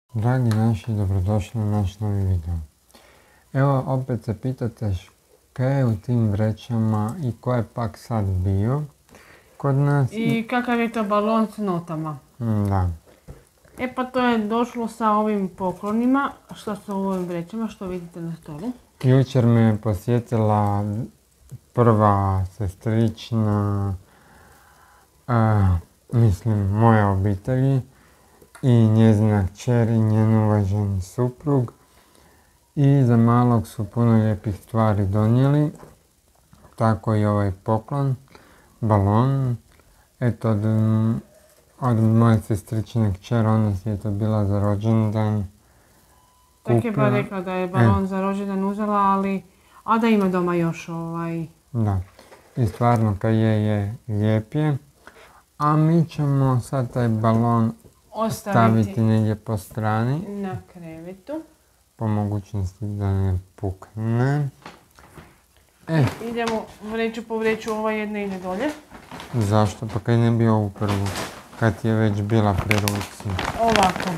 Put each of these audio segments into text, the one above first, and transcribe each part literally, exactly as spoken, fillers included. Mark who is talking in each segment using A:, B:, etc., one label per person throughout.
A: Dragi naši, dobrodošli na naš novi video. Evo, opet se pitate što je u tim vrećama i ko je pak sad bio kod nas.
B: I kakav je to balon s notama.
A: Da.
B: E pa to je došlo sa ovim poklonima, što su u ovim vrećama, što vidite na stolu.
A: Jučer me posjetila prva sestrična, a, mislim, moje obitelji i njezina kćer i njen uvaženi suprug. I za malog su puno lijepih stvari donijeli, tako i ovaj poklon, balon. Eto, od, od moje sestrične kćer, ona si je to bila za rođendan.
B: Tako je pa rekla da je balon e. za rođendan uzela, ali a da ima doma još ovaj...
A: Da, i stvarno kad je je lijep je. A mi ćemo sad taj balon ostaviti, staviti negdje po strani.
B: Na krevetu.
A: Po mogućnosti da ne pukne. E.
B: Idemo vreću po vreću, ova jedna ide dolje.
A: Zašto? Pa kad ne bi ovu prvu, kad je već bila pri ruci.
B: Ovako.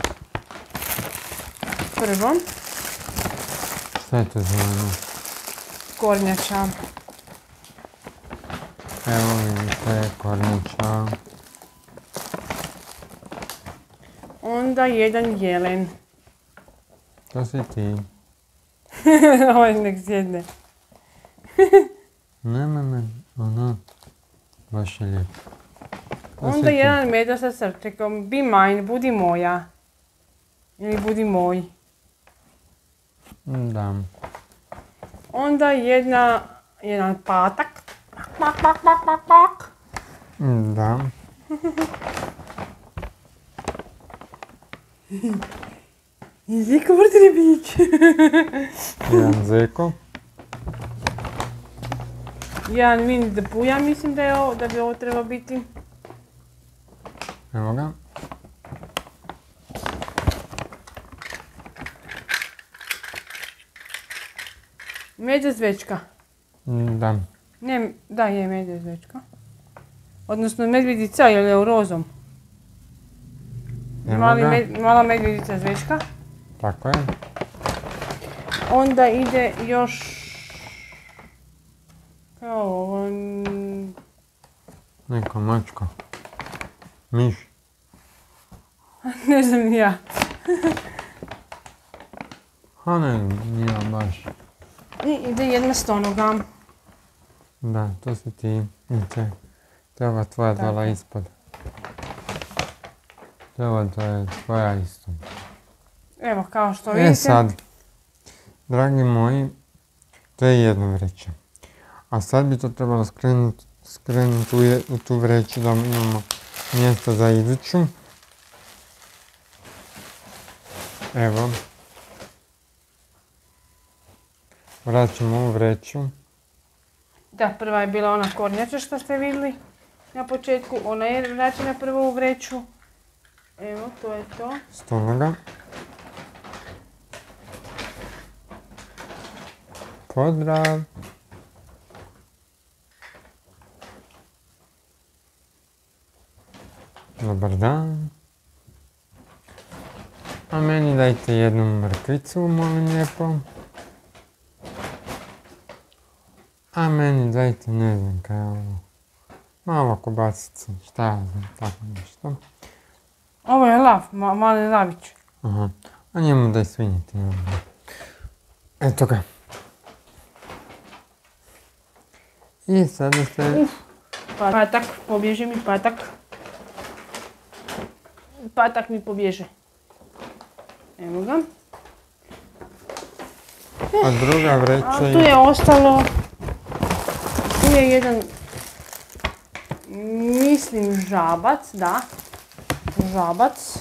B: Prvo.
A: Šta je to zeleno?
B: Kornjača.
A: Evo vidite, kornjača.
B: Onda jedan jelen.
A: To si ti.
B: Ovaj nek sjedne.
A: Nema me, ono, baš je lijepo.
B: Onda jedan meda sa srčekom. Be mine, budi moja. Ili budi moj.
A: Da.
B: Onda jedna, jedan patak. Pak, pak, pak, pak, pak.
A: Da.
B: I Zeko vrtni bić.
A: Jedan Zeko.
B: Jedan Winnie the Pooh, ja mislim da, je ovo, da bi ovo trebao biti.
A: Evo ga.
B: Medvjed zvečka.
A: Da.
B: Ne, da je medvjed zvečka. Odnosno medvjedica, jer je u rozom. Mali med, mala medvjedica zvečka.
A: Tako je.
B: Onda ide još... Kao ovo...
A: Neka mačka. Miš.
B: Ne znam ni ja.
A: Ha ne, nije baš.
B: I ide jedna stonoga.
A: Da, to si ti. Vidite, to je ova tvoja dala ispod. To je ova tvoja isto.
B: Evo, kao što vidite.
A: E sad, dragi moji, to je jedno vreće. A sad bi to trebalo skrenuti skrenut u, u tu vreću da imamo mjesto za iduću. Evo. Vraćamo ovu vreću.
B: Da, prva je bila ona kornjača što ste vidjeli na početku. Ona je vraćena prvo u vreću. Evo, to je to.
A: Stonoga. Pozdrav! Dobar dan. A meni dajte jednu mrkvicu, molim lijepo. A meni dajte, ne znam kaj je ovo. Malo kobasice, šta ja znam, tako nešto.
B: Ovo je lav, ma, mali lavić.
A: Aha, a njemu daj svinjetinu. Eto ga. I sada se...
B: Uf, patak, pobježi mi patak. Patak mi pobježe. Evo ga.
A: A druga vreća...
B: A tu je ostalo... Tu je jedan... Mislim žabac, da. Žabac.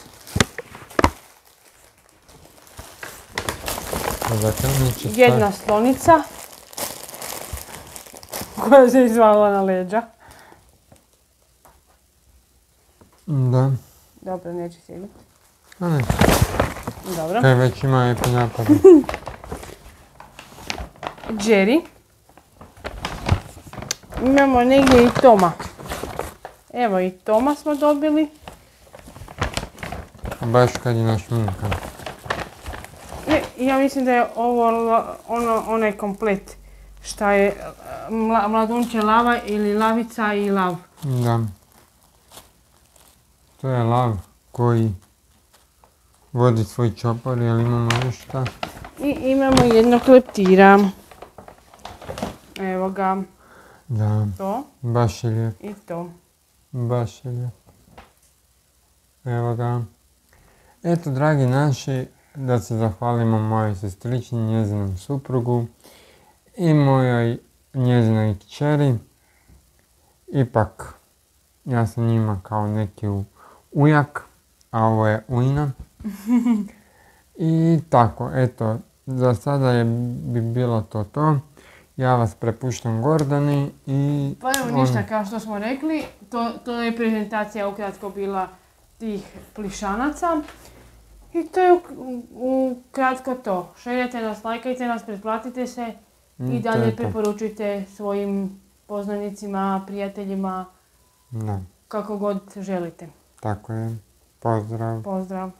B: Jedna slonica. Koja se izvala na leđa.
A: Da.
B: Dobro, neće sjediti.
A: A ne.
B: Dobro.
A: Kaj već ima epi napad.
B: Jerry. Imamo negdje i Toma. Evo i Toma smo dobili.
A: baš kad je našminkan.
B: Ne, ja mislim da je ovo la- ono, onaj komplet šta je mla, mladunče lava ili lavica i lav.
A: Da. To je lav koji vodi svoj čopor, jel imamo još šta?
B: I imamo jednog leptira. Evo ga,
A: Da,
B: to
A: baš je lijep,
B: i to.
A: baš je lijep. Evo ga. Eto, dragi naši, da se zahvalimo mojoj sestrični, njezinom suprugu i mojoj njezinoj kćeri. Ipak, ja sam njima kao neki u- ujak, a ovo je ujna. I tako, eto, za sada je, bi bilo to to. Ja vas prepuštam Gordani i...
B: Pa evo ništa, kao što smo rekli, to, to je prezentacija ukratko bila tih plišanaca. I to je ukratko to. Šeljete nas, lajkajte nas, pretplatite se
A: Mm,
B: i
A: to
B: dalje
A: je to.
B: preporučujte svojim poznanicima, prijateljima,
A: Da,
B: kako god želite.
A: tako je. Pozdrav.
B: Pozdrav!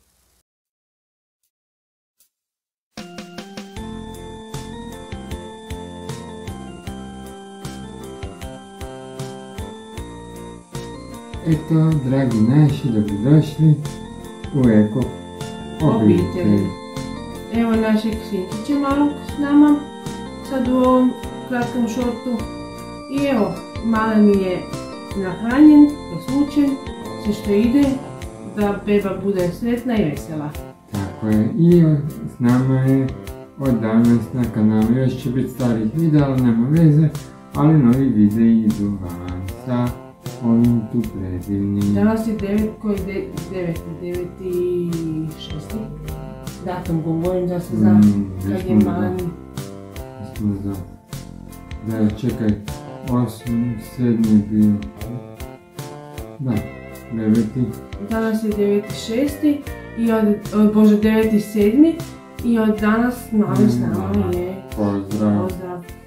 A: Eto, dragi naši, dobrodošli u Eko obitelj.
B: Evo našeg sinčića malog s nama, sad u ovom kratkom šortu. I evo, mali mi je nahranjen, poslučen, sve što ide, da beba bude sretna i vesela.
A: Tako je, i o- s nama je od danas na kanalu, još će biti starih videa, ali nema veze, ali novi videi idu van sa ovim tu predivnim.
B: Danas je devet, koji je deveti, deveti šesti. Datum govorim da se zna
A: Mm,
B: kad je
A: jesmo za-
B: mali.
A: jesmo za- Da, čekaj, osmi, sedmi bio. Da, deveti.
B: Danas je deveti šesti i od, od bože deveti sedmi i od danas mali s nama je
A: Pozdrav.
B: pozdrav.